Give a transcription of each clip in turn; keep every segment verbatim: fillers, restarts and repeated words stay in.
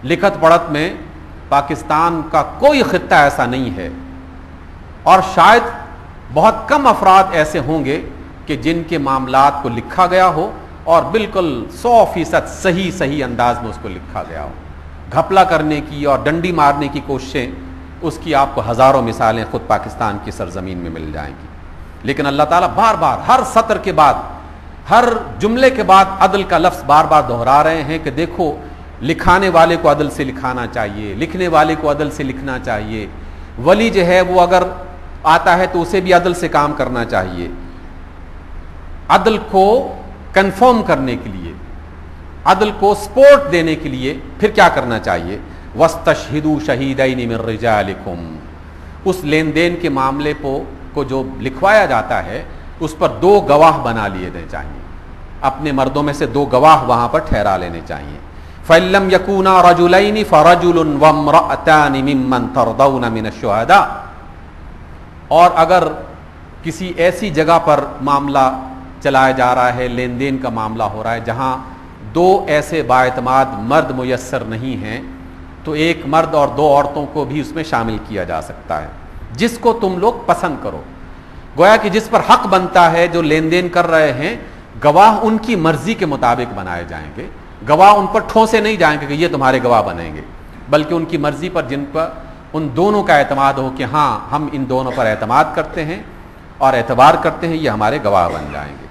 لکھت پڑھت میں پاکستان کا کوئی خطہ ایسا نہیں ہے، اور شاید بہت کم افراد ایسے ہوں گے کہ جن کے معاملات کو لکھا گیا ہو اور بالکل سو فیصد صحیح صحیح انداز میں اس کو لکھا گیا ہو۔ گھپلا کرنے کی اور ڈنڈی مارنے کی کوششیں، اس کی آپ کو ہزاروں مثالیں خود پاکستان کی سرزمین میں مل جائیں گی۔ لیکن اللہ تعالیٰ بار بار ہر سطر کے بعد، ہر جملے کے بعد عدل کا لفظ بار بار دہرا رہے ہیں کہ دیکھو، لکھانے والے کو عدل سے لکھانا چاہیے، لکھنے والے کو عدل سے لکھنا چاہیے، ولی جو ہے وہ اگر آتا ہے تو اسے بھی عدل سے کام کرنا چاہیے۔ عدل کو کنفرم کرنے کے لیے، عدل کو سپورٹ دینے کے لیے پھر کیا کرنا چاہیے؟ وَاسْتَشْهِدُوا شَهِيدَيْنِ مِن رِجَالِكُمْ، اس لین دین کے معاملے کو جو لکھوایا جاتا ہے اس پر دو گواہ بنا لیے جانے چاہیے، اپنے مردوں میں سے دو گواہ وہاں پر ٹھہرا لینے چاہیے۔ فَإِن لَّمْ يَكُونَا رَجُلَيْنِ فَرَجُلٌ وَامْرَأَتَانِ مِمَّن تَرْضَوْنَ مِنَ الشُّهَدَاءِ، اور اگر کسی ایسی جگہ پر معاملہ چلایا جا رہا ہے، لین دین کا معاملہ ہو رہا ہے جہاں دو ایسے بااعتماد مرد میسر نہیں ہیں، تو ایک مرد اور دو عورتوں کو بھی اس میں شامل کیا جا سکتا ہے، جس کو تم لوگ پسند کرو۔ گویا کہ جس پر حق بنتا ہے، جو لین دین کر رہے ہیں، گواہ ان کی مرضی کے مطابق بنائے جائیں گے، گواہ ان پر ٹھونسے نہیں جائیں گے کہ یہ تمہارے گواہ بنیں گے، بلکہ ان کی مرضی پر، جن پر ان دونوں کا اعتماد ہو کہ ہاں ہم ان دونوں پر اعتماد کرتے ہیں اور اعتبار کرتے ہیں، یہ ہمارے گواہ بن جائیں گے۔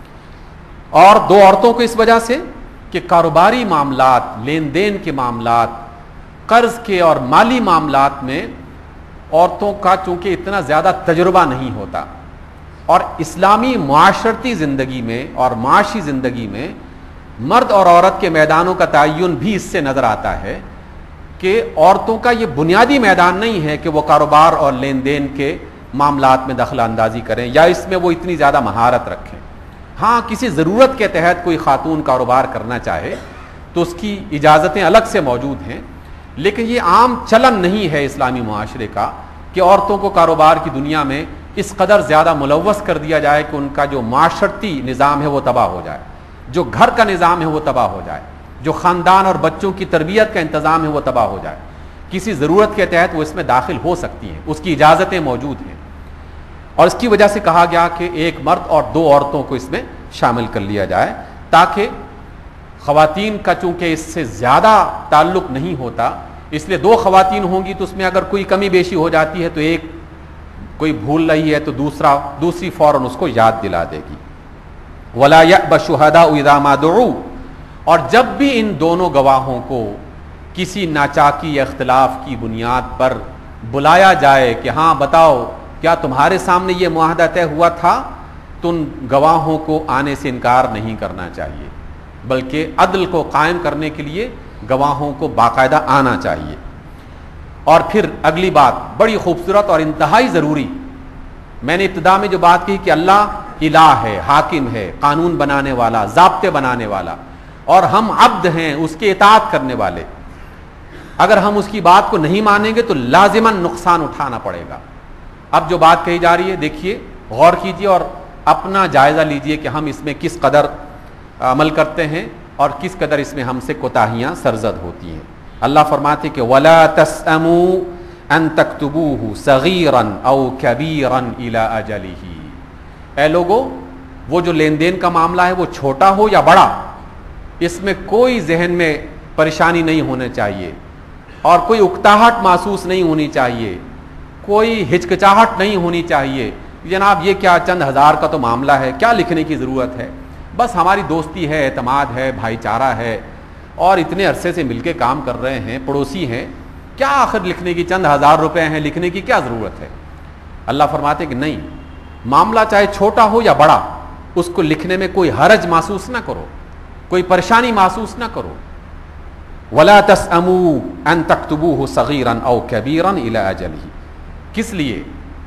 اور دو عورتوں کو اس وجہ سے کہ کاروباری معاملات، لین دین کے معاملات، قرض کے اور مالی معاملات میں عورتوں کا چونکہ اتنا زیادہ تجربہ نہیں ہوتا، اور اسلامی معاشرتی زندگی میں اور معاشی زندگی میں مرد اور عورت کے میدانوں کا تعین بھی اس سے نظر آتا ہے کہ عورتوں کا یہ بنیادی میدان نہیں ہے کہ وہ کاروبار اور لین دین کے معاملات میں دخل اندازی کریں یا اس میں وہ اتنی زیادہ مہارت رکھیں۔ ہاں، کسی ضرورت کے تحت کوئی خاتون کاروبار کرنا چاہے تو اس کی اجازتیں الگ سے موجود ہیں، لیکن یہ عام چلن نہیں ہے اسلامی معاشرے کا کہ عورتوں کو کاروبار کی دنیا میں اس قدر زیادہ ملوث کر دیا جائے کہ ان کا جو معاشرتی نظام ہے وہ تباہ ہو جائے، جو گھر کا نظام ہے وہ تباہ ہو جائے، جو خاندان اور بچوں کی تربیت کا انتظام ہے وہ تباہ ہو جائے۔ کسی ضرورت کے تحت وہ اس میں داخل ہو سکتی ہیں، اس کی اجازتیں موجود ہیں، اور اس کی وجہ سے کہا گیا کہ ایک مرد اور دو عورتوں کو اس میں شامل کر لیا جائے، تاکہ خواتین کا چونکہ اس سے زیادہ تعلق نہیں ہوتا، اس لیے دو خواتین ہوں گی تو اس میں اگر کوئی کمی بیشی ہو جاتی ہے تو ایک کوئی بھول رہی ہے تو دوسرا دوسری فوراً اس کو یاد دلا دے گی۔ وَلَا يَأْبَ الشُّهَدَاءُ إِذَا مَا دُعُوا، اور جب بھی ان دونوں گواہوں کو کسی ناچاکی یا اختلاف کی بنیاد پر بلایا جائے کہ ہاں بتاؤ کیا تمہارے سامنے یہ معاہدہ طے ہوا تھا، تو ان گواہوں کو آنے سے انکار نہیں کرنا چاہیے، بلکہ عدل کو قائم کرنے کے لیے گواہوں کو باقاعدہ آنا چاہیے۔ اور پھر اگلی بات بڑی خوبصورت اور انتہائی ضروری، میں نے ابتدا میں جو بات کی کہ اللہ الہ ہے، حاکم ہے، قانون بنانے والا، ضابطے بنانے والا، اور ہم عبد ہیں اس کے اطاعت کرنے والے۔ اگر ہم اس کی بات کو نہیں مانیں گے تو لازماً نقصان اٹھانا پڑے گا۔ اب جو بات کہی جا رہی ہے دیکھیے، غور کیجیے اور اپنا جائزہ لیجیے کہ ہم اس میں کس قدر عمل کرتے ہیں اور کس قدر اس میں ہم سے کوتاہیاں سرزد ہوتی ہیں۔ اللہ فرماتے کہ وَلَا تَسْأَمُوا أَن تَكْتُبُوهُ صَغِيرًا أَوْ كَبِيرًا إِلَىٰ أَجَلِهِ، اے لوگو، وہ جو لین دین کا معاملہ ہے وہ چھوٹا ہو یا بڑا، اس میں کوئی ذہن میں پریشانی نہیں ہونا چاہیے اور کوئی اکتاہٹ محسوس نہیں ہونی چاہیے، کوئی ہچکچاہٹ نہیں ہونی چاہیے، جناب یہ کیا چند ہزار کا تو معاملہ ہے، کیا لکھنے کی ضرورت ہے، بس ہماری دوستی ہے، اعتماد ہے، بھائی چارہ ہے، اور اتنے عرصے سے مل کے کام کر رہے ہیں، پڑوسی ہیں، کیا آخر لکھنے کی چند ہزار روپے ہیں، لکھنے کی کیا ضرورت ہے۔ اللہ فرماتے کہ نہیں، معاملہ چاہے چھوٹا ہو یا بڑا، اس کو لکھنے میں کوئی حرج محسوس نہ کرو، کوئی پریشانی محسوس نہ کرو۔ وَلَا تَسْأَمُوا أَن تَكْتُبُوهُ صَغِيرًا أَوْ كَبِيرًا إِلَىٰ أَجَلِهِ، کس لیے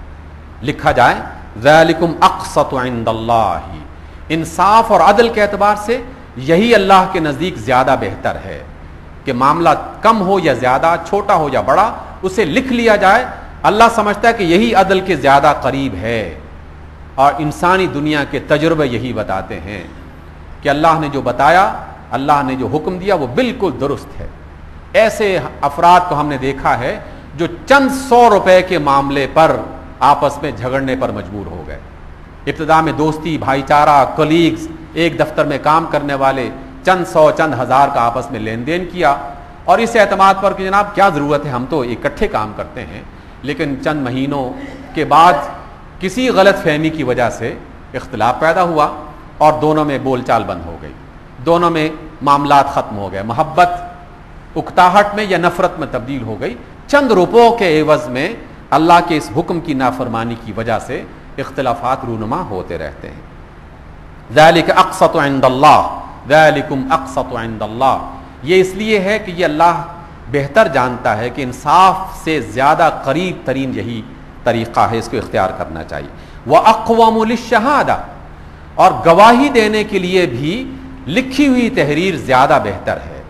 لکھا جائے؟ ذَلِكُمْ أَقْسَطُ عِندَ اللَّهِ، انصاف اور عدل کے اعتبار سے یہی اللہ کے نزدیک زیادہ بہتر ہے کہ معاملہ کم ہو یا زیادہ، چھوٹا ہو یا بڑا، اسے لکھ لیا جائے۔ اللہ سمجھتا ہے کہ یہی عدل کے زیادہ قریب ہے، اور انسانی دنیا کے تجربے یہی بتاتے ہیں کہ اللہ نے جو بتایا، اللہ نے جو حکم دیا وہ بالکل درست ہے۔ ایسے افراد کو ہم نے دیکھا ہے جو چند سو روپے کے معاملے پر آپس میں جھگڑنے پر مجبور ہو گئے. ابتدا میں دوستی، بھائی چارہ، کولیگز، ایک دفتر میں کام کرنے والے چند سو چند ہزار کا آپس میں لین دین کیا، اور اس اعتماد پر کہ جناب کیا ضرورت ہے، ہم تو اکٹھے کام کرتے ہیں. لیکن چند مہینوں کے بعد کسی غلط فہمی کی وجہ سے اختلاف پیدا ہوا اور دونوں میں بول چال بند ہو گئی، دونوں میں معاملات ختم ہو گئے، محبت اکتاہٹ میں یا نفرت میں تبدیل ہو گئی. چند روپوں کے عوض میں اللہ کے اس حکم کی نافرمانی کی وجہ سے اختلافات رونما ہوتے رہتے ہیں. ذالک اقسط عند اللہ، ذالکم اقسط عند اللہ، یہ اس لیے ہے کہ یہ اللہ بہتر جانتا ہے کہ انصاف سے زیادہ قریب ترین یہی طریقہ ہے، اس کو اختیار کرنا چاہیے. وَأَقْوَمُ لِلشَّهَادَةِ، اور گواہی دینے کے لیے بھی لکھی ہوئی تحریر زیادہ بہتر ہے.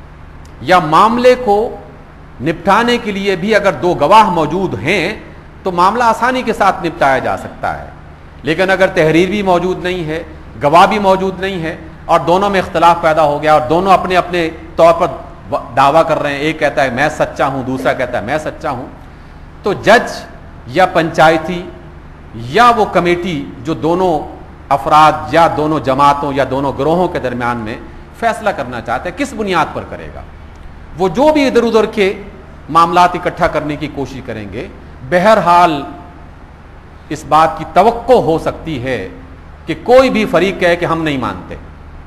یا معاملے کو نپٹانے کے لیے بھی اگر دو گواہ موجود ہیں تو معاملہ آسانی کے ساتھ نپٹایا جا سکتا ہے. لیکن اگر تحریر بھی موجود نہیں ہے، گواہ بھی موجود نہیں ہے، اور دونوں میں اختلاف پیدا ہو گیا اور دونوں اپنے اپنے طور پر دعویٰ کر رہے ہیں، ایک کہتا ہے میں سچا ہوں، دوسرا کہتا ہے میں سچا ہوں، تو جج یا پنچایتی یا وہ کمیٹی جو دونوں افراد یا دونوں جماعتوں یا دونوں گروہوں کے درمیان میں فیصلہ کرنا چاہتا ہے، کس بنیاد پر کرے گا؟ وہ جو بھی ادھر ادھر کے معاملات اکٹھا کرنے کی کوشش کریں گے، بہرحال اس بات کی توقع ہو سکتی ہے کہ کوئی بھی فریق کہے کہ ہم نہیں مانتے،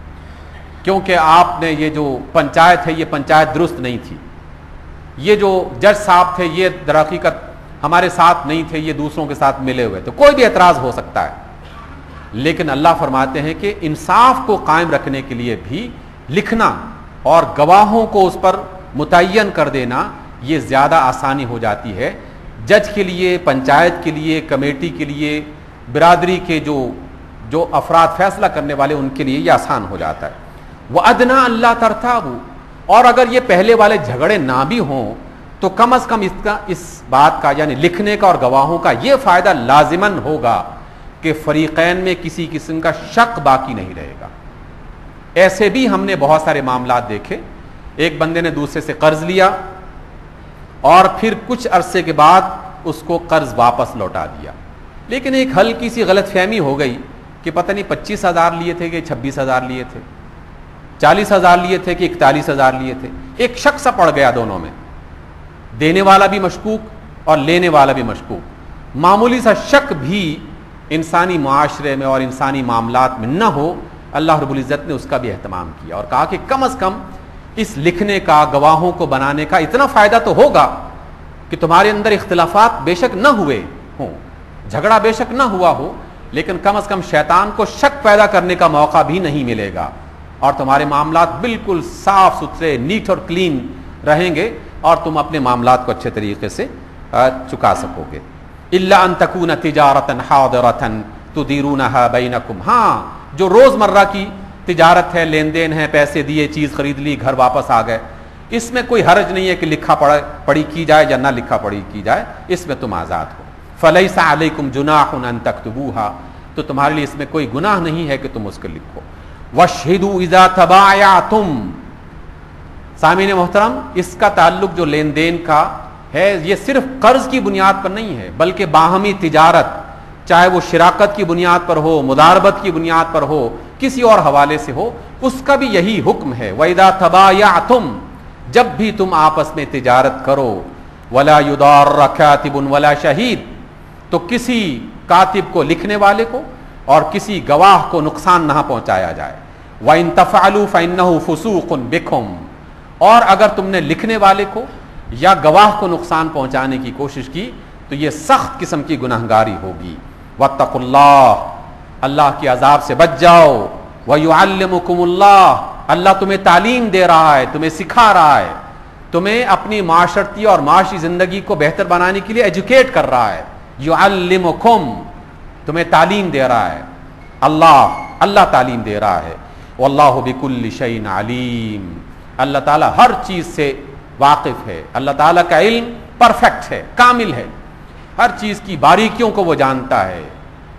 کیونکہ آپ نے یہ جو پنچایت ہے یہ پنچایت درست نہیں تھی، یہ جو جج صاحب تھے یہ در حقیقت ہمارے ساتھ نہیں تھے، یہ دوسروں کے ساتھ ملے ہوئے، تو کوئی بھی اعتراض ہو سکتا ہے. لیکن اللہ فرماتے ہیں کہ انصاف کو قائم رکھنے کے لیے بھی لکھنا اور گواہوں کو اس پر متعین کر دینا یہ زیادہ آسانی ہو جاتی ہے. جج کے لیے، پنچایت کے لیے، کمیٹی کے لیے، برادری کے جو جو افراد فیصلہ کرنے والے ان کے لیے یہ آسان ہو جاتا ہے. وَأَدْنَىٰ أَلَّا تَرْتَابُوا، اور اگر یہ پہلے والے جھگڑے نہ بھی ہوں تو کم از کم اس کا اس بات کا یعنی لکھنے کا اور گواہوں کا یہ فائدہ لازماً ہوگا کہ فریقین میں کسی قسم کا شک باقی نہیں رہے گا. ایسے بھی ہم نے بہت سارے معاملات دیکھے، ایک بندے نے دوسرے سے قرض لیا اور پھر کچھ عرصے کے بعد اس کو قرض واپس لوٹا دیا، لیکن ایک ہلکی سی غلط فہمی ہو گئی کہ پتہ نہیں پچیس ہزار لیے تھے کہ چھبیس ہزار لیے تھے، چالیس ہزار لیے تھے کہ اکتالیس ہزار لیے تھے. ایک شک سا پڑ گیا دونوں میں، دینے والا بھی مشکوک اور لینے والا بھی مشکوک. معمولی سا شک بھی انسانی معاشرے میں اور انسانی معاملات میں نہ ہو، اللہ رب العزت نے اس کا بھی اہتمام کیا اور کہا کہ کم از کم اس لکھنے کا، گواہوں کو بنانے کا اتنا فائدہ تو ہوگا کہ تمہارے اندر اختلافات بے شک نہ ہوئے ہوں، جھگڑا بے شک نہ ہوا ہو، لیکن کم از کم شیطان کو شک پیدا کرنے کا موقع بھی نہیں ملے گا اور تمہارے معاملات بالکل صاف ستھرے، نیٹ اور کلین رہیں گے اور تم اپنے معاملات کو اچھے طریقے سے چکا سکو گے. الا ان تکون تجارتا حاضرتا تدیرونها بینکم، ہاں جو روزمرہ کی تجارت ہے، لین دین ہے، پیسے دیے، چیز خرید لی، گھر واپس آ گئے، اس میں کوئی حرج نہیں ہے کہ لکھا پڑھی کی جائے یا نہ لکھا پڑھی کی جائے، اس میں تم آزاد ہو. فلیس علیکم جناح ان تکتبوها، تو تمہارے لیے اس میں کوئی گناہ نہیں ہے کہ تم اس کو لکھو. واشہدوا اذا تبایعتم، سامعین محترم اس کا تعلق جو لین دین کا ہے یہ صرف قرض کی بنیاد پر نہیں ہے بلکہ باہمی تجارت، چاہے وہ شراکت کی بنیاد پر ہو، مداربت کی بنیاد پر ہو، کسی اور حوالے سے ہو، اس کا بھی یہی حکم ہے. وَإِذَا تَبَايَعْتُمْ، جب بھی تم آپس میں تجارت کرو، وَلَا يُضَارَّ كَاتِبٌ وَلَا شَهِيدٌ، تو کسی کاتب کو، لکھنے والے کو اور کسی گواہ کو نقصان نہ پہنچایا جائے. وَإِن تَفْعَلُوا فَإِنَّهُ فُسُوقٌ بِكُمْ، اور اگر تم نے لکھنے والے کو یا گواہ کو نقصان پہنچانے کی کوشش کی تو یہ سخت قسم کی گناہگاری ہوگی. واتقوا اللہ، اللہ کے عذاب سے بچ جاؤ. وَيُعَلِّمُكُمُ اللَّهُ، اللہ تمہیں تعلیم دے رہا ہے، تمہیں سکھا رہا ہے، تمہیں اپنی معاشرتی اور معاشی زندگی کو بہتر بنانے کے لیے ایجوکیٹ کر رہا ہے. یعلمکم، تمہیں تعلیم دے رہا ہے، اللہ اللہ تعلیم دے رہا ہے. واللہ بکل شیء علیم، اللہ تعالیٰ ہر چیز سے واقف ہے، اللہ تعالیٰ کا علم پرفیکٹ ہے، کامل ہے، ہر چیز کی باریکیوں کو وہ جانتا ہے،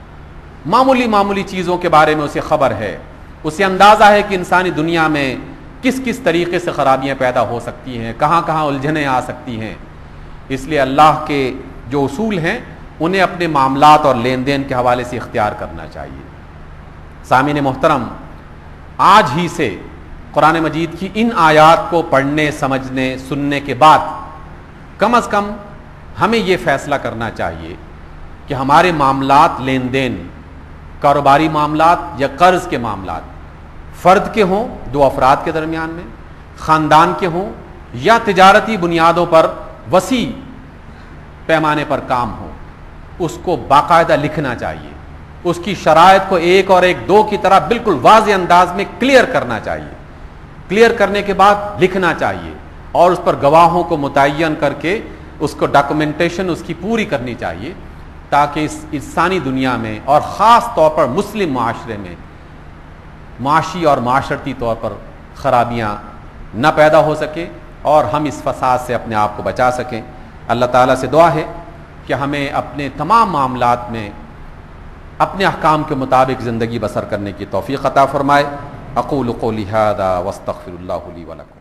معمولی معمولی چیزوں کے بارے میں اسے خبر ہے. اسے اندازہ ہے کہ انسانی دنیا میں کس کس طریقے سے خرابیاں پیدا ہو سکتی ہیں، کہاں کہاں الجھنیں آ سکتی ہیں۔ اس لیے اللہ کے جو اصول ہیں انہیں اپنے معاملات اور لین دین کے حوالے سے اختیار کرنا چاہیے۔ سامعین محترم، آج ہی سے قرآن مجید کی ان آیات کو پڑھنے، سمجھنے، سننے کے بعد کم از کم ہمیں یہ فیصلہ کرنا چاہیے کہ ہمارے معاملات، لین دین، کاروباری معاملات یا قرض کے معاملات فرد کے ہوں، دو افراد کے درمیان میں، خاندان کے ہوں، یا تجارتی بنیادوں پر وسیع پیمانے پر کام ہو، اس کو باقاعدہ لکھنا چاہیے، اس کی شرائط کو ایک اور ایک دو کی طرح بالکل واضح انداز میں کلیئر کرنا چاہیے، کلیئر کرنے کے بعد لکھنا چاہیے اور اس پر گواہوں کو متعین کر کے اس کو ڈاکومنٹیشن اس کی پوری کرنی چاہیے، تاکہ اس انسانی دنیا میں اور خاص طور پر مسلم معاشرے میں معاشی اور معاشرتی طور پر خرابیاں نہ پیدا ہو سکے اور ہم اس فساد سے اپنے آپ کو بچا سکیں۔ اللہ تعالیٰ سے دعا ہے کہ ہمیں اپنے تمام معاملات میں اپنے احکام کے مطابق زندگی بسر کرنے کی توفیق عطا فرمائے۔ اقول قولی ھذا واستغفر اللہ لی ولکم۔